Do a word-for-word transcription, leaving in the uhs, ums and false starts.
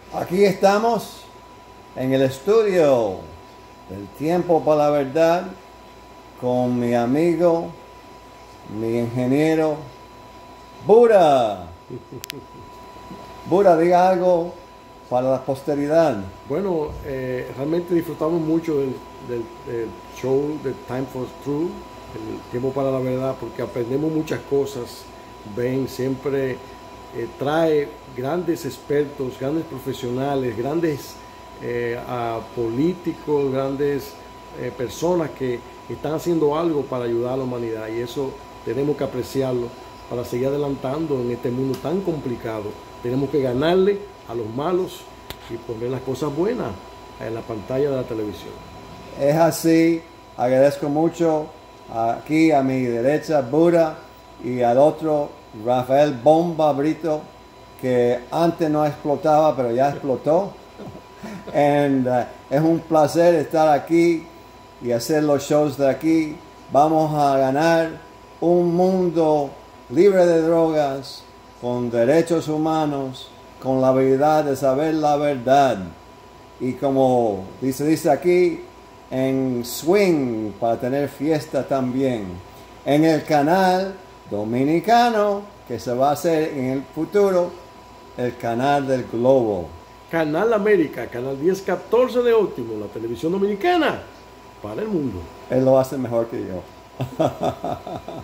Aquí estamos en el estudio del Tiempo para la Verdad con mi amigo, mi ingeniero, Buda. Buda, diga algo para la posteridad. Bueno, eh, realmente disfrutamos mucho del, del- del show de Time for Truth, el tiempo para la verdad, porque aprendemos muchas cosas. Ben siempre eh, trae grandes expertos, grandes profesionales, grandes eh, a políticos, grandes eh, personas que están haciendo algo para ayudar a la humanidad, y eso tenemos que apreciarlo para seguir adelantando en este mundo tan complicado. Tenemos que ganarle a los malos y poner las cosas buenas en la pantalla de la televisión. Es así, agradezco mucho aquí a mi derecha Buda y al otro Rafael Bomba Brito, que antes no explotaba pero ya explotó. And, uh, es un placer estar aquí y hacer los shows de aquí. Vamos a ganar un mundo libre de drogas, con derechos humanos, con la habilidad de saber la verdad. Y como dice, dice aquí, en swing para tener fiesta también. En el canal dominicano, que se va a hacer en el futuro, el canal del Globo. Canal América, Canal diez catorce de Óptimo, la televisión dominicana para el mundo. Él lo hace mejor que yo.